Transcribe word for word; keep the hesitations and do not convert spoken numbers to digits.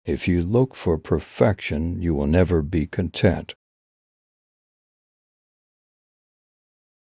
If you look for perfection, you will never be content.